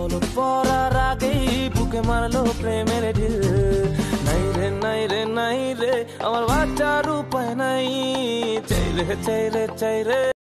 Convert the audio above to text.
পলক পরার আগেই বুকে মারলো প্রেমের ঢিল। নাই রে নাই রে নাই রে আমার বাঁচার উপায় নাই, চাই রে চাই রে চাই রে।